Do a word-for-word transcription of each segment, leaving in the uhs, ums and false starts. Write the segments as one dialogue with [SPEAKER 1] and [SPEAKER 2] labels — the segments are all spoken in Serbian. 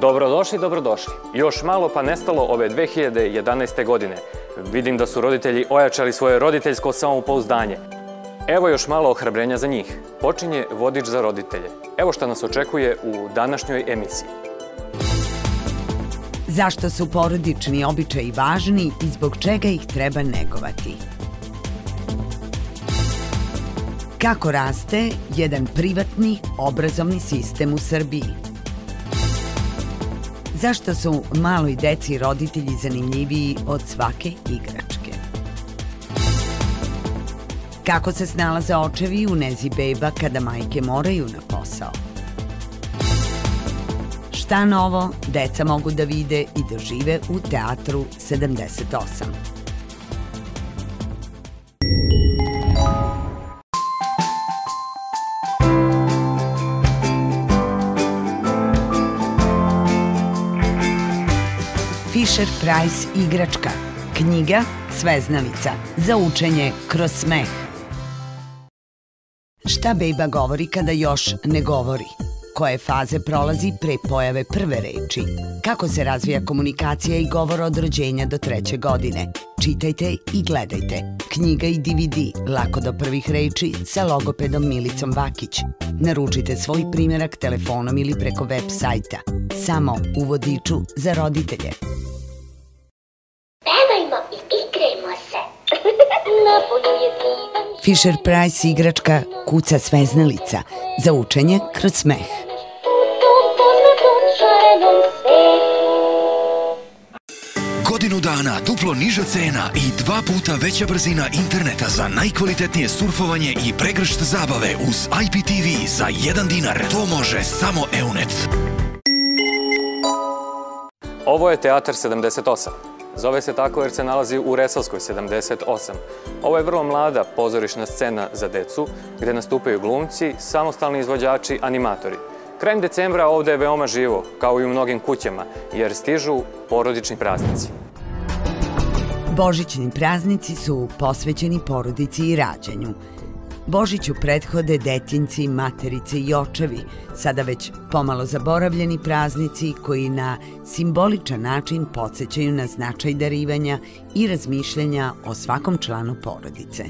[SPEAKER 1] Dobrodošli, dobrodošli. Još malo pa nestalo ove dve hiljade jedanaeste. godine. Vidim da su roditelji ojačali svoje roditeljsko samopouzdanje. Evo još malo ohrabrenja za njih. Počinje vodič za roditelje. Evo šta nas očekuje u današnjoj emisiji.
[SPEAKER 2] Zašto su porodični običaji važni i zbog čega ih treba negovati? Kako raste jedan privatni obrazovni sistem u Srbiji? Zašto su maloj deci roditelji zanimljiviji od svake igračke? Kako se snalaze očevi u nezi beba kada majke moraju na posao? Šta novo deca mogu da vide i dožive u Teatru sedamdeset osam? Fisher-Price igračka, knjiga Sveznalica, za učenje kroz smeh. Šta beba govori kada još ne govori? Koje faze prolazi pre pojave prve reči? Kako se razvija komunikacija i govor od rođenja do treće godine? Čitajte i gledajte. Knjiga i D V D Lako do prvih reči sa logopedom Milicom Vakić. Naručite svoj primjerak telefonom ili preko web sajta. Samo u vodiču za roditelje.
[SPEAKER 3] Pevajmo i igrajmo se.
[SPEAKER 2] Fisher-Price igračka Kuca Sveznalica, za učenje kroz smeh.
[SPEAKER 4] Godinu dana duplo niža cena i dva puta veća brzina interneta za najkvalitetnije surfovanje i pregršt zabave uz I P T V za jedan dinar. To može samo Eunet.
[SPEAKER 1] Ovo je Teatar sedamdeset osam. Zove se tako jer se nalazi u Resalskoj sedamdeset osam. Ovo je vrlo mlada pozorišna scena za decu, gde nastupaju glumci, samostalni izvođači, animatori. Krajem decembra ovde je veoma živo, kao i u mnogim kućama, jer stižu porodični praznici.
[SPEAKER 2] Božićni praznici su posvećeni porodici i rađanju. Božiću prethode detinjci, materice i očevi, sada već pomalo zaboravljeni praznici koji na simboličan način podsećaju na značaj darivanja i razmišljanja o svakom članu porodice.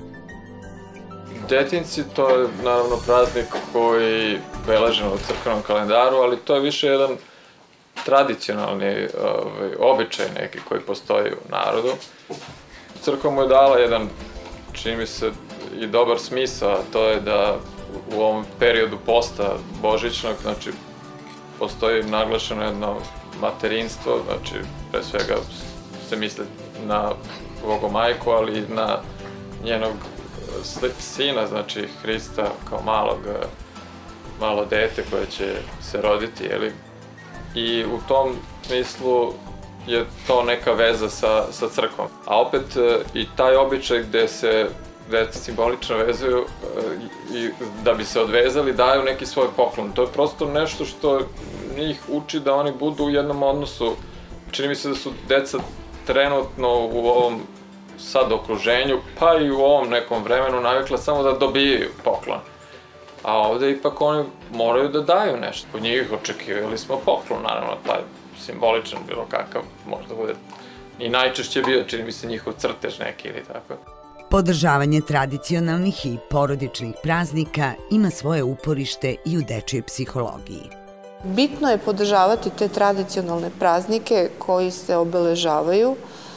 [SPEAKER 5] Detinjci, to je naravno praznik koji beležen u crkvenom kalendaru, ali to je više jedan tradicionalni običaj neki koji postoji u narodu. Crkva mu je dala jedan, čini mi se, i dobar smisao, a to je da u ovom periodu posta božićnog, znači, postoji naglašeno jedno materinstvo, znači, pre svega se misli na Bogomajku, ali i na njenog sina, znači Hrista kao malog, malo dete koje će se roditi, jeli? I u tom smislu je to neka veza sa, sa crkvom. A opet i taj običaj gde se deca simbolično vezuju i da bi se odvezali daju neki svoj poklon. To je prosto nešto što njih uči da oni budu u jednom odnosu. Čini mi se da su deca trenutno u ovom sad okruženju, pa i u ovom nekom vremenu navikla samo da dobijaju poklon. A ovde ipak oni moraju da daju nešto. Od njih očekivali smo poklon, naravno, taj simboličan bilo kakav, možda bude i najčešće bio, čini mi se, njihov crtež neki ili tako.
[SPEAKER 2] Podržavanje tradicionalnih i porodičnih praznika ima svoje uporište i u dečijoj psihologiji.
[SPEAKER 6] Bitno je podržavati te tradicionalne praznike koji se obeležavaju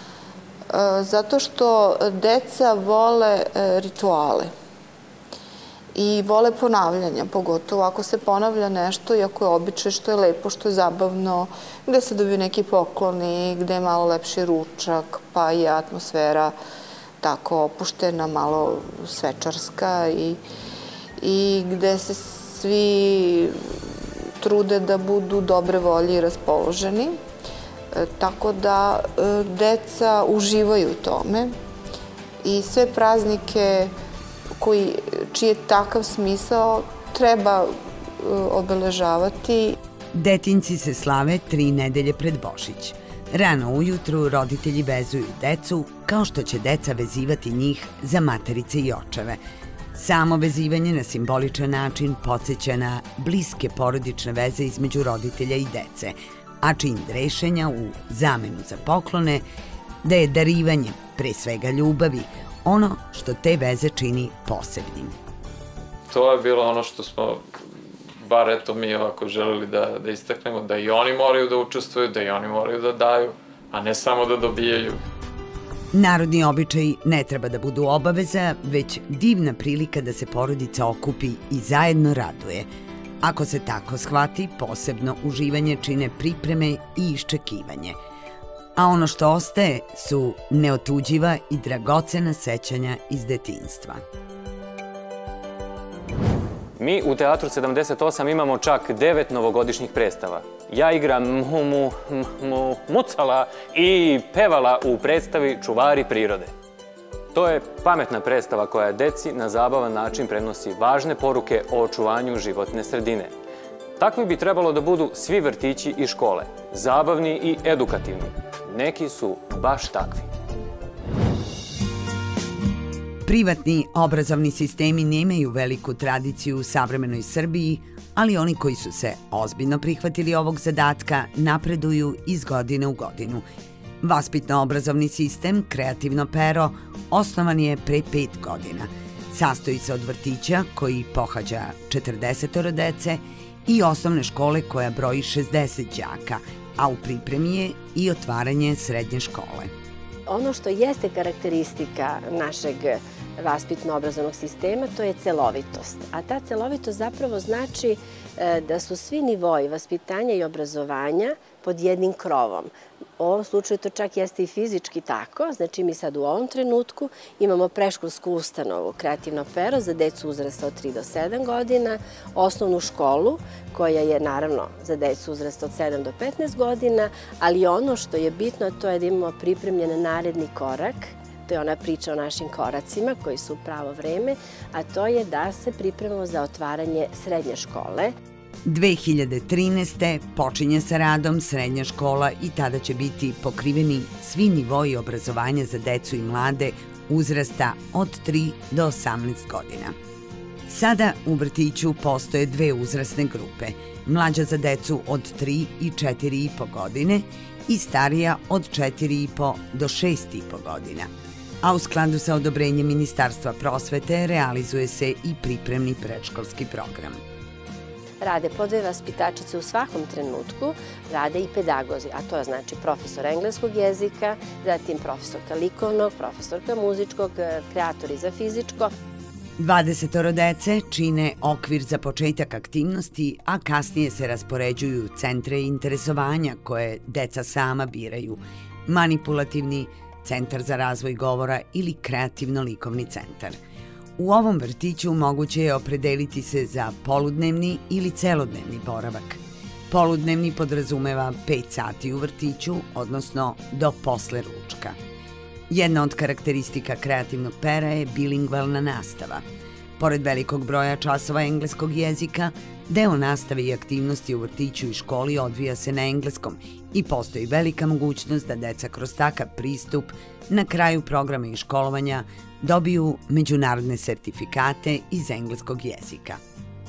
[SPEAKER 6] zato što deca vole rituale i vole ponavljanja, pogotovo ako se ponavlja nešto i ako je običaj, što je lepo, što je zabavno, gde se dobiju neki pokloni, gde je malo lepši ručak, pa je atmosfera tako opuštena, malo svečarska i, i gde se svi trude da budu dobre volje i raspoloženi. E, tako da e, deca uživaju u tome i sve praznike koji, čiji je takav smisao treba e, obeležavati.
[SPEAKER 2] Detinjci se slave tri nedelje pred Božić. Rano ujutru roditelji vezuju decu, kao što će deca vezivati njih za materice i očeve. Samo vezivanje na simboličan način podsjeća na bliske porodične veze između roditelja i dece, a čin rešenja u zamenu za poklone da je darivanje, pre svega ljubavi, ono što te veze čini posebnim.
[SPEAKER 5] To je bilo ono što smo, bar eto mi ovako želeli da, da istaknemo, da i oni moraju da učestvuju, da i oni moraju da daju, a ne samo da dobijaju.
[SPEAKER 2] Narodni običaji ne treba da budu obaveza, već divna prilika da se porodica okupi i zajedno raduje. Ako se tako shvati, posebno uživanje čine pripreme i iščekivanje. A ono što ostaje su neotuđiva i dragocena sećanja iz detinjstva.
[SPEAKER 1] Mi u Teatru sedamdeset osam imamo čak devet novogodišnjih predstava. Ja igram mu, mu, mu, mucala i pevala u predstavi Čuvari prirode. To je pametna predstava koja deci na zabavan način prenosi važne poruke o očuvanju životne sredine. Takvi bi trebalo da budu svi vrtići i škole, zabavni i edukativni. Neki su baš takvi.
[SPEAKER 2] Privatni obrazovni sistemi nemaju veliku tradiciju u savremenoj Srbiji, ali oni koji su se ozbiljno prihvatili ovog zadatka napreduju iz godine u godinu. Vaspitno-obrazovni sistem Kreativno pero osnovan je pre pet godina. Sastoji se od vrtića koji pohađa četrdesetoro dece i osnovne škole koja broji šezdeset đaka, a u pripremi je i otvaranje srednje škole.
[SPEAKER 7] Ono što jeste karakteristika našeg vaspitno-obrazovnog sistema, to je celovitost. A ta celovitost zapravo znači da su svi nivoji vaspitanja i obrazovanja pod jednim krovom. U ovom slučaju to čak jeste i fizički tako, znači mi sad u ovom trenutku imamo predškolsku ustanovu Kreativno pero za decu uzrasta od tri do sedam godina, osnovnu školu koja je naravno za decu uzrasta od sedam do petnaest godina, ali ono što je bitno to je da imamo pripremljen naredni korak. To je ona priča o našim koracima koji su u pravo vreme, a to je da se pripremamo za otvaranje srednje škole.
[SPEAKER 2] dve hiljade trinaeste. počinje sa radom srednja škola i tada će biti pokriveni svi nivoji obrazovanja za decu i mlade uzrasta od tri do osamnaest godina. Sada u vrtiću postoje dve uzrasne grupe, mlađa za decu od tri i četiri i po godine i starija od četiri i po do šest i po godina. A u skladu sa odobrenjem Ministarstva prosvete realizuje se i pripremni predškolski program.
[SPEAKER 7] Rade po dve vaspitačice u svakom trenutku, rade i pedagozi, a to je znači profesor engleskog jezika, zatim profesorka likovnog, profesorka muzičkog, kreatori za fizičko.
[SPEAKER 2] dvadesetoro dece čine okvir za početak aktivnosti, a kasnije se raspoređuju u centre interesovanja koje deca sama biraju, manipulativni, centar za razvoj govora ili kreativno-likovni centar. U ovom vrtiću moguće je opredeliti se za poludnevni ili celodnevni boravak. Poludnevni podrazumeva pet sati u vrtiću, odnosno do posle ručka. Jedna od karakteristika Kreativnog pera je bilingvalna nastava. Pored velikog broja časova engleskog jezika, deo nastave i aktivnosti u vrtiću i školi odvija se na engleskom i postoji velika mogućnost da deca kroz takav pristup na kraju programa i školovanja dobiju međunarodne sertifikate iz engleskog jezika.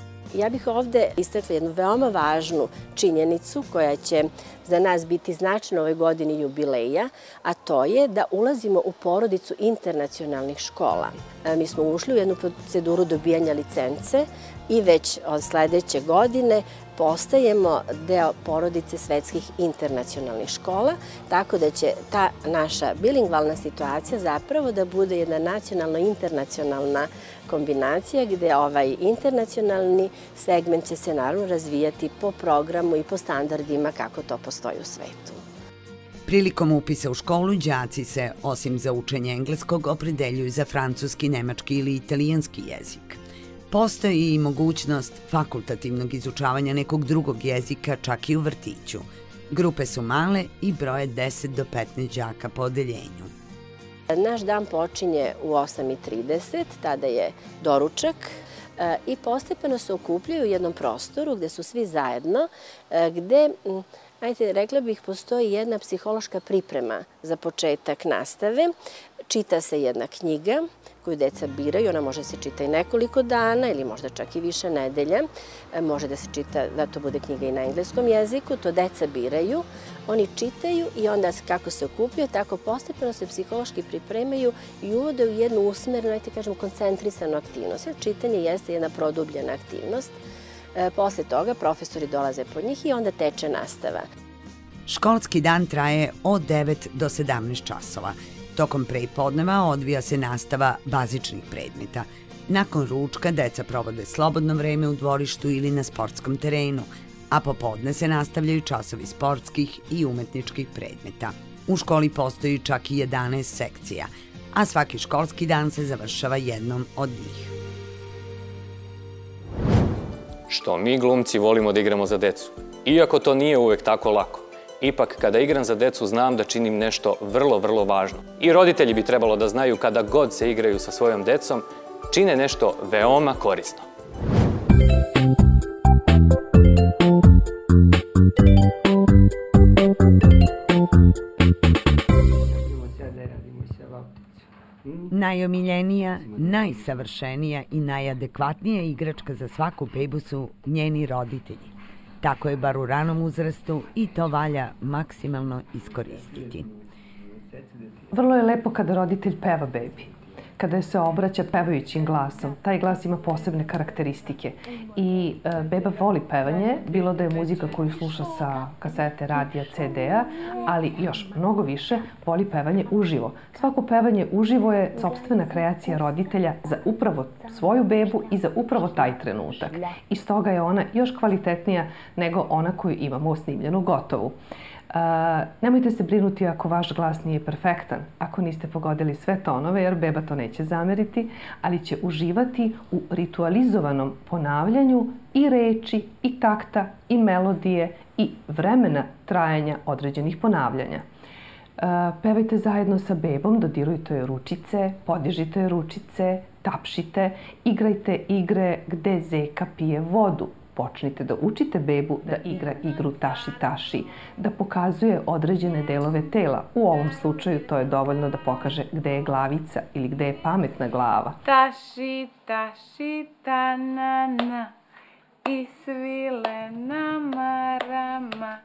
[SPEAKER 7] Ja bih ovde istakla jednu veoma važnu činjenicu koja će za nas biti značajna ove godine jubileja, a to je da ulazimo u porodicu internacionalnih škola. Mi smo ušli u jednu proceduru dobijanja licence i već od sledeće godine postajemo deo porodice svetskih internacionalnih škola, tako da će ta naša bilingvalna situacija zapravo da bude jedna nacionalno-internacionalna kombinacija gde ovaj internacionalni segment će se naravno razvijati po programu i po standardima kako to postoji u svetu.
[SPEAKER 2] Prilikom upisa u školu, đaci se, osim za učenje engleskog, opredeljuju za francuski, nemački ili italijanski jezik. Postoji i mogućnost fakultativnog izučavanja nekog drugog jezika čak i u vrtiću. Grupe su male i broje deset do petnaest đaka po odeljenju.
[SPEAKER 7] Naš dan počinje u osam i trideset, tada je doručak i postepeno se okupljaju u jednom prostoru gde su svi zajedno, gde, ajde, rekla bih, postoji jedna psihološka priprema za početak nastave. čita se jedna knjiga koju deca biraju, ona može se čita i nekoliko dana ili možda čak i više nedelja. Može da se čita, da to bude knjiga i na engleskom jeziku, to deca biraju, oni čitaju i onda kako se okupljaju, tako postepeno se psihološki pripremaju i uvode u jednu usmerenu, ajte kažem, koncentrisanu aktivnost. Čitanje jeste jedna produbljena aktivnost. Posle toga profesori dolaze po njih i onda teče nastava.
[SPEAKER 2] Školski dan traje od devet do sedamnaest časova. Tokom prepodneva odvija se nastava bazičnih predmeta. Nakon ručka deca provode slobodno vreme u dvorištu ili na sportskom terenu, a popodne se nastavljaju časovi sportskih i umetničkih predmeta. U školi postoji čak i jedanaest sekcija, a svaki školski dan se završava jednom od njih.
[SPEAKER 1] Što mi glumci volimo da igramo za decu. Iako to nije uvek tako lako. Ipak, kada igram za decu, znam da činim nešto vrlo, vrlo važno. I roditelji bi trebalo da znaju kada god se igraju sa svojom decom, čine nešto veoma korisno.
[SPEAKER 2] Najomiljenija, najsavršenija i najadekvatnija igračka za svaku bebu su njeni roditelji. Tako je bar u ranom uzrastu i to valja maksimalno iskoristiti.
[SPEAKER 8] Vrlo je lepo kada roditelj peva bebi. Kada se obraća pevajućim glasom. Taj glas ima posebne karakteristike. I e, beba voli pevanje, bilo da je muzika koju sluša sa kasete, radija, ce de a, ali još mnogo više voli pevanje uživo. Svako pevanje uživo je sopstvena kreacija roditelja za upravo svoju bebu i za upravo taj trenutak. I stoga je ona još kvalitetnija nego ona koju imamo snimljenu gotovu. Uh, nemojte se brinuti ako vaš glas nije perfektan, ako niste pogodili sve tonove, jer beba to neće zameriti, ali će uživati u ritualizovanom ponavljanju i reči, i takta, i melodije, i vremena trajanja određenih ponavljanja. Uh, pevajte zajedno sa bebom, dodirujte joj ručice, podižite joj ručice, tapšite, igrajte igre gde zeka pije vodu. Počnite da učite bebu da igra igru taši-taši, da pokazuje određene delove tela. U ovom slučaju to je dovoljno da pokaže gde je glavica ili gde je pametna glava.
[SPEAKER 9] Taši, taši, ta-na-na, i svile na marama,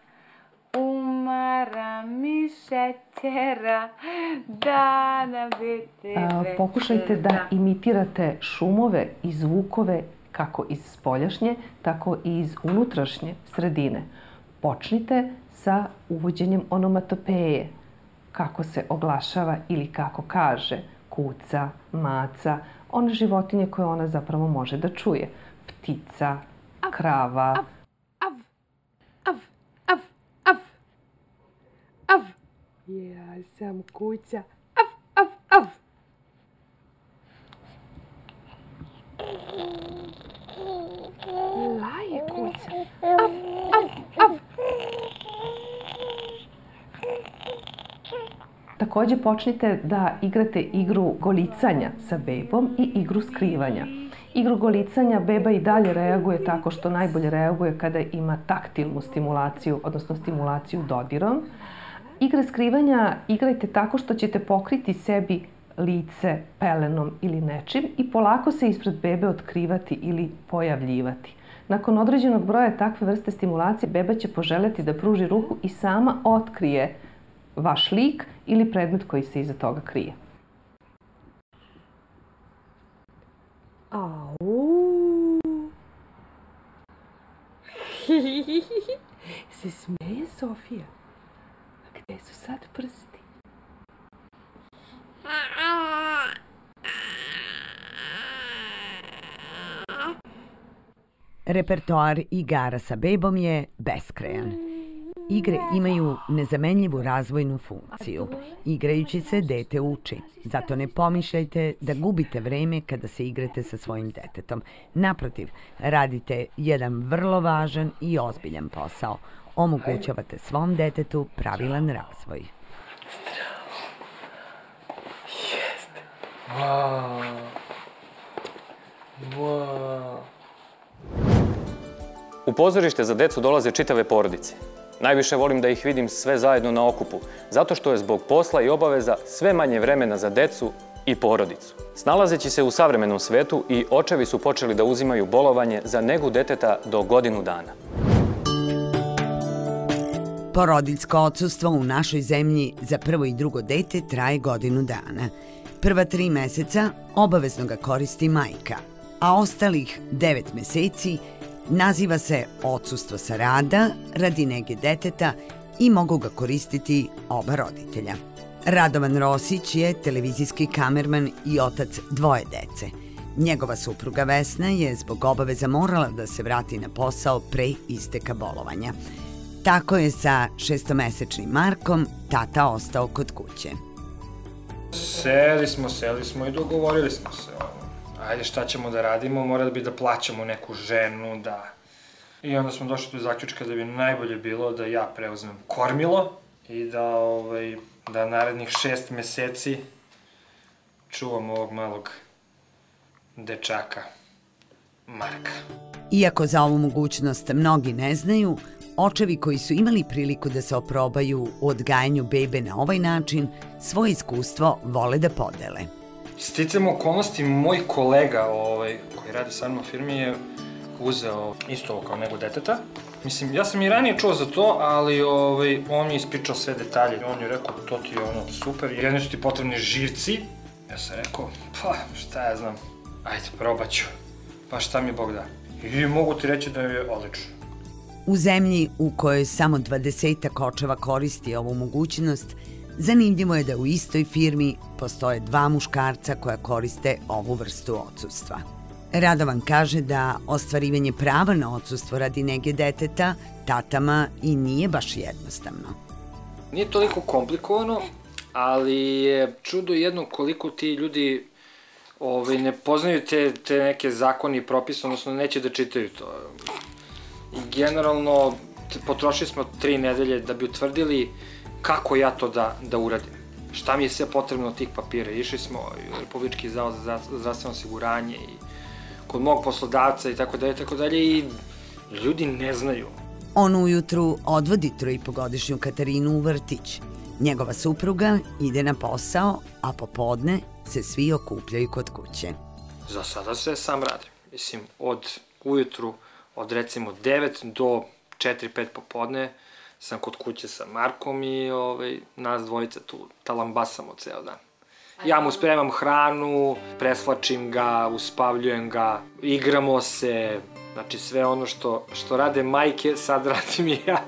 [SPEAKER 9] umara mi šećera, da na biti...
[SPEAKER 8] Pokušajte da imitirate šumove i zvukove kako iz spoljašnje, tako i iz unutrašnje sredine. Počnite sa uvođenjem onomatopeje, kako se oglašava ili kako kaže, kuca, maca, one životinje koje ona zapravo može da čuje. Ptica, krava.
[SPEAKER 9] Av, av, av, av, av, av. Ja sam kuća. Av, av, av. Laje kuća. Av, av, av.
[SPEAKER 8] Takođe počnite da igrate igru golicanja sa bebom i igru skrivanja. Igru golicanja beba i dalje reaguje tako što najbolje reaguje kada ima taktilnu stimulaciju, odnosno stimulaciju dodirom. Igre skrivanja igrajte tako što ćete pokriti sebi lice pelenom ili nečim i polako se ispred bebe otkrivati ili pojavljivati. Nakon određenog broja takve vrste stimulacije, beba će poželjeti da pruži ruku i sama otkrije vaš lik ili predmet koji se iza toga krije.
[SPEAKER 9] Au! Se smeje Sofija. A gde su sad prsti?
[SPEAKER 2] Repertoar igara sa bebom je beskrajan. Igre imaju nezamenljivu razvojnu funkciju. Igrajući se, dete uči. Zato ne pomišljajte da gubite vreme kada se igrate sa svojim detetom. Naprotiv, radite jedan vrlo važan i ozbiljan posao. Omogućavate svom detetu pravilan razvoj.
[SPEAKER 5] Jeste. Wow. Wow.
[SPEAKER 1] U pozorište za decu dolaze čitave porodice. Najviše volim da ih vidim sve zajedno na okupu, zato što je zbog posla i obaveza sve manje vremena za decu i porodicu. Snalazeći se u savremenom svetu, i očevi su počeli da uzimaju bolovanje za negu deteta do godinu dana.
[SPEAKER 2] Porodiljsko odsustvo u našoj zemlji za prvo i drugo dete traje godinu dana. Prva tri meseca obavezno ga koristi majka, a ostalih devet meseci naziva se odsustvo sa rada radi nege deteta i mogu ga koristiti oba roditelja. Radovan Rosić je televizijski kamerman i otac dvoje dece. Njegova supruga Vesna je zbog obaveza morala da se vrati na posao pre isteka bolovanja. Tako je sa šestomesečnim Markom tata ostao kod kuće.
[SPEAKER 10] Seli smo, seli smo i dogovorili smo se. Ajde, šta ćemo da radimo, morali bi da plaćamo neku ženu, da... I onda smo došli do zaključka da bi najbolje bilo da ja preuzmem kormilo i da, ovaj, da narednih šest meseci čuvam ovog malog dečaka, Marka.
[SPEAKER 2] Iako za ovu mogućnost mnogi ne znaju, očevi koji su imali priliku da se oprobaju u odgajanju bebe na ovaj način, svoje iskustvo vole da podele.
[SPEAKER 10] Sticam okolnosti, moj kolega ovaj, koji radi sa mnom u firmi je uzeo isto ovo kao negu deteta. Mislim, ja sam i ranije čuo za to, ali ovaj, on mi je ispričao sve detalje. On je rekao, to ti je ono super, jedni su ti potrebni živci. Ja sam rekao, pa šta ja znam, ajde, probat ću. Pa šta mi Bog da. I mogu ti reći da je odlično.
[SPEAKER 2] U zemlji u kojoj samo dvadesetak očeva koristi ovu mogućnost, zanimljivo je da u istoj firmi postoje dva muškarca koja koriste ovu vrstu odsustva. Radovan kaže da ostvarivanje prava na odsustvo radi nege deteta tatama i nije baš jednostavno.
[SPEAKER 10] Nije toliko komplikovano, ali je čudo jedno koliko ti ljudi ovaj, ne poznaju te, te neke zakoni i propise, odnosno neće da čitaju to. I generalno potrošili smo tri nedelje da bi utvrdili kako ja to da, da uradim. Šta mi je sve potrebno od tih papira. Išli smo u Republički zavod za zdravstveno osiguranje i kod mog poslodavca i tako dalje, tako dalje i ljudi ne znaju.
[SPEAKER 2] On ujutru odvodi troipogodišnju Katarinu u vrtić. Njegova supruga ide na posao, a popodne se svi okupljaju kod kuće.
[SPEAKER 10] Za sada sve sam radim. Mislim, od ujutru, od recimo devet do četiri pet popodne sam kod kuće sa Markom i ovaj, nas dvojica tu talambasamo ceo dan. Ja mu spremam hranu, preslačim ga, uspavljujem ga, igramo se, znači sve ono što, što rade majke, sad radim i ja.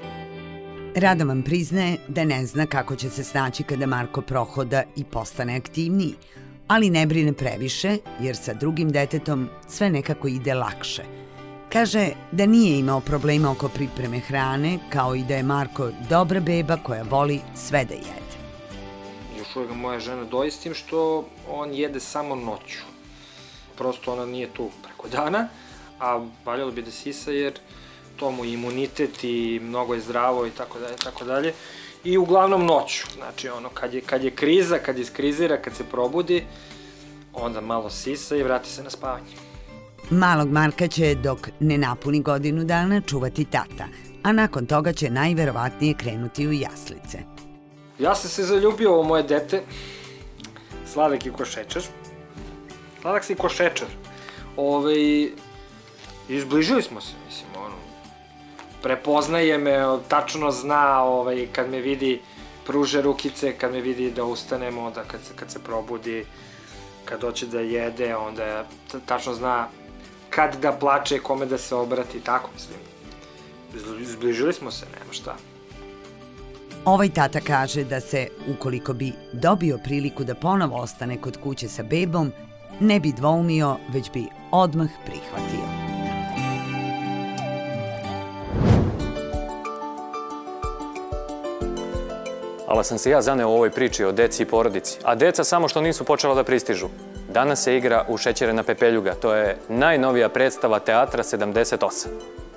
[SPEAKER 2] Radovan priznaje da ne zna kako će se snaći kada Marko prohoda i postane aktivniji, ali ne brine previše jer sa drugim detetom sve nekako ide lakše. Kaže da nije imao problema oko pripreme hrane, kao i da je Marko dobra beba koja voli sve da jede.
[SPEAKER 10] Još uvijek moja žena doji s tim što on jede samo noću. Prosto ona nije tu preko dana, a valjalo bi da sisa jer to mu imunitet i mnogo je zdravo i tako dalje, tako dalje. I uglavnom noću, znači ono kad je, kad je kriza, kad iskrizira, kad se probudi, onda malo sisa i vrati se na spavanje.
[SPEAKER 2] Malog Marka će, dok ne napuni godinu dana, čuvati tata, a nakon toga će najverovatnije krenuti u jaslice.
[SPEAKER 10] Ja sam se zaljubio u moje dete, sladak je ko šećer. Sladak si ko šećer. Ove, izbližili smo se, mislim, ono, prepoznaje me, tačno zna, ovaj, kad me vidi, pruže rukice, kad me vidi da ustanemo, onda kad se, kad se probudi, kad hoće da jede, onda tačno zna kad da plače, kome da se obrati, tako mislim. Izbližili smo se, nema šta.
[SPEAKER 2] Ovaj tata kaže da se, ukoliko bi dobio priliku da ponovo ostane kod kuće sa bebom, ne bi dvoumio, već bi odmah prihvatio.
[SPEAKER 1] Ali sam se ja zaneo u ovoj priči o deci i porodici, a deca samo što nisu počela da pristižu. Danas se igra u Šećerena pepeljuga, to je najnovija predstava Teatra sedamdeset osam.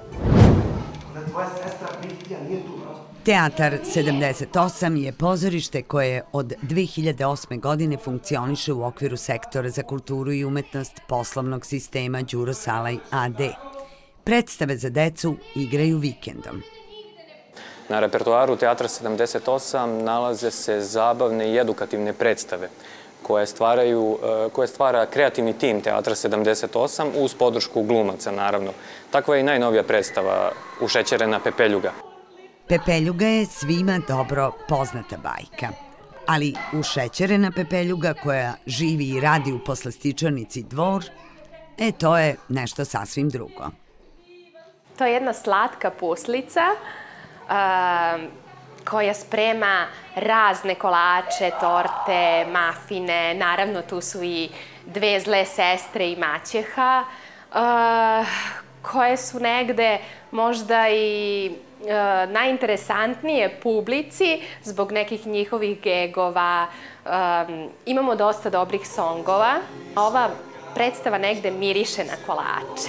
[SPEAKER 2] Teatar sedamdeset osam je pozorište koje od dve hiljade osme. godine funkcioniše u okviru sektora za kulturu i umetnost poslovnog sistema Đuro Salaj a d. Predstave za decu igraju vikendom.
[SPEAKER 1] Na repertoaru Teatra sedamdeset osam nalaze se zabavne i edukativne predstave koje, stvaraju, koje stvara kreativni tim Teatra sedamdeset osam uz podršku glumaca, naravno. Takva je i najnovija predstava Ušećerena pepeljuga.
[SPEAKER 2] Pepeljuga je svima dobro poznata bajka. Ali Ušećerena pepeljuga koja živi i radi u poslastičarnici Dvor, e, to je nešto sasvim drugo.
[SPEAKER 11] To je jedna slatka puslica koja sprema razne kolače, torte, mafine. Naravno, tu su i dve zle sestre i maćeha, koje su negde možda i najinteresantnije publici zbog nekih njihovih gegova. Imamo dosta dobrih songova. Ova predstava negde miriše na kolače.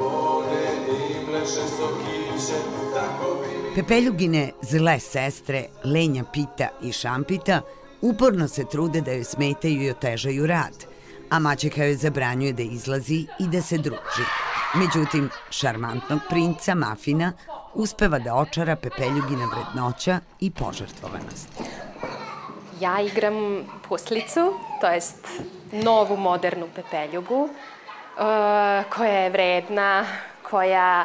[SPEAKER 2] Pepeljugine zle sestre Lenja, Pita i Šampita uporno se trude da joj smetaju i otežaju rad, a maćeha joj zabranjuje da izlazi i da se druži. Međutim, šarmantnog princa Mafina uspeva da očara Pepeljugina vrednoća i požrtvovanost.
[SPEAKER 11] Ja igram puslicu, to jest novu modernu Pepeljugu, koja je vredna, koja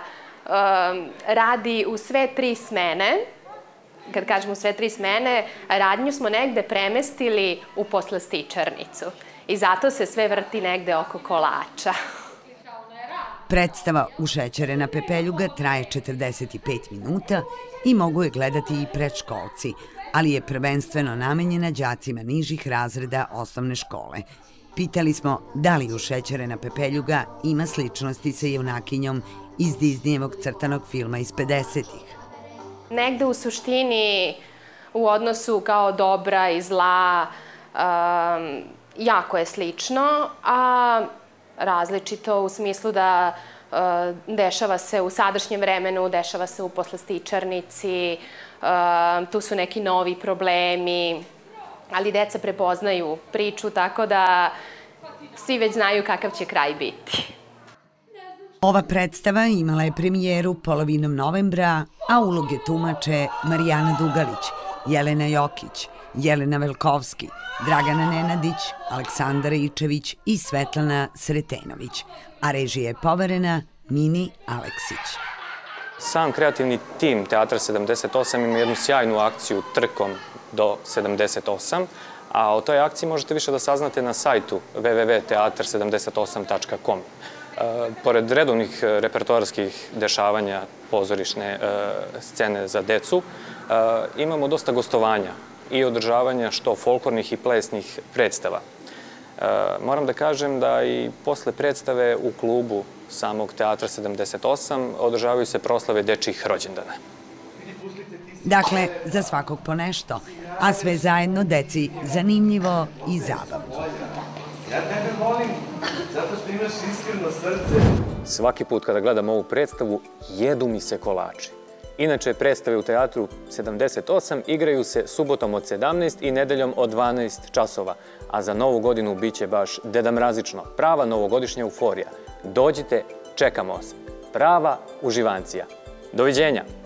[SPEAKER 11] radi u sve tri smene. Kad kažemo u sve tri smene, radnju smo negde premestili u poslastičarnicu i zato se sve vrti negde oko kolača.
[SPEAKER 2] Predstava Ušećerena pepeljuga traje četrdeset pet minuta i mogu je gledati i predškolci, ali je prvenstveno namenjena đacima nižih razreda osnovne škole. Pitali smo da li Ušećerena pepeljuga ima sličnosti sa junakinjom iz Disneyevog crtanog filma iz pedesetih.
[SPEAKER 11] Negde u suštini, u odnosu kao dobra i zla, jako je slično, a različito u smislu da dešava se u sadašnjem vremenu, dešava se u poslastičarnici, tu su neki novi problemi, ali deca prepoznaju priču, tako da svi već znaju kakav će kraj biti.
[SPEAKER 2] Ova predstava imala je premijeru polovinom novembra, a uloge tumače Marijana Dugalić, Jelena Jokić, Jelena Velkovski, Dragana Nenadić, Aleksandar Ičević i Svetlana Sretenović, a režija je poverena Mini Aleksić.
[SPEAKER 1] Sam kreativni tim Teatra sedamdeset osam ima jednu sjajnu akciju Trkom do sedamdeset osam, a o toj akciji možete više da saznate na sajtu w w w tačka teatar sedamdeset osam tačka com. Pored redovnih repertoarskih dešavanja pozorišne scene za decu, imamo dosta gostovanja i održavanja što folklornih i plesnih predstava. Moram da kažem da i posle predstave u klubu samog Teatra sedamdeset osam održavaju se proslave dečjih rođendana.
[SPEAKER 2] Dakle, za svakog po nešto, a sve zajedno deci zanimljivo i zabavno.
[SPEAKER 12] Ja tebe volim, zato što imaš iskreno srce.
[SPEAKER 1] Svaki put kada gledam ovu predstavu, jedu mi se kolači. Inače, predstave u Teatru sedamdeset osam igraju se subotom od sedamnaest i nedeljom od dvanaest časova, a za novu godinu biće baš dedamrazično, prava novogodišnja euforija. Dođite, čekamo vas. Prava uživancija. Doviđenja!